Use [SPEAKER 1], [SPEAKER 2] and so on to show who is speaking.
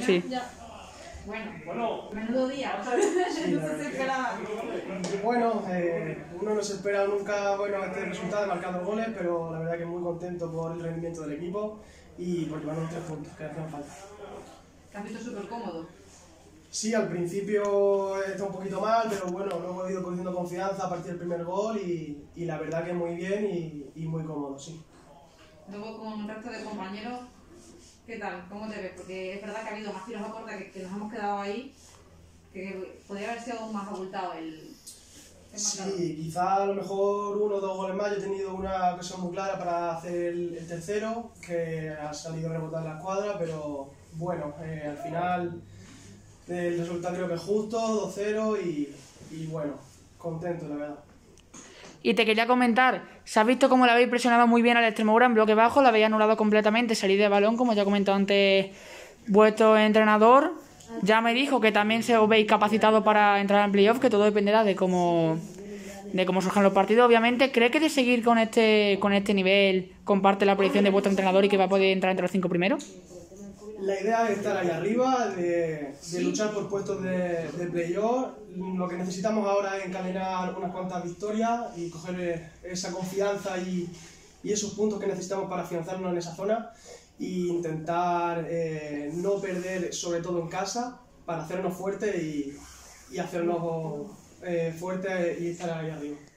[SPEAKER 1] Sí.
[SPEAKER 2] Bueno, menudo día.
[SPEAKER 3] Sí,
[SPEAKER 2] No se esperaba.
[SPEAKER 3] Bueno, uno no se espera nunca este resultado de marcando goles, pero la verdad que muy contento por el rendimiento del equipo y por llevarnos 3 puntos que hacían falta.
[SPEAKER 2] Te has visto súper cómodo.
[SPEAKER 3] Sí, al principio está un poquito mal, pero bueno, luego he ido cogiendo confianza a partir del primer gol y la verdad que muy bien y muy cómodo, sí.
[SPEAKER 2] Luego con el resto de compañeros, ¿qué tal? ¿Cómo te ves? Porque es verdad que ha habido más tiros a puerta que nos hemos quedado ahí, que podría haber sido aún más abultado el marcador.
[SPEAKER 3] Sí, quizá a lo mejor 1 o 2 goles más. Yo he tenido una ocasión muy clara para hacer el tercero, que ha salido a rebotar la escuadra, pero bueno, al final el resultado creo que es justo, 2-0 y bueno, contento la verdad.
[SPEAKER 1] Y te quería comentar, ¿se ha visto cómo le habéis presionado muy bien al Extremadura en bloque bajo? La habéis anulado completamente, salir de balón, como ya comentó antes vuestro entrenador. Ya me dijo que también se os veis capacitado para entrar en playoff, que todo dependerá de cómo surjan los partidos, obviamente. ¿Cree que de seguir con este nivel comparte la predicción de vuestro entrenador y que va a poder entrar entre los 5 primeros?
[SPEAKER 3] La idea es estar ahí arriba, de luchar por puestos de playoff. Lo que necesitamos ahora es encadenar unas cuantas victorias y coger esa confianza y esos puntos que necesitamos para afianzarnos en esa zona e intentar no perder, sobre todo en casa, para hacernos fuertes y hacernos fuertes y estar ahí arriba.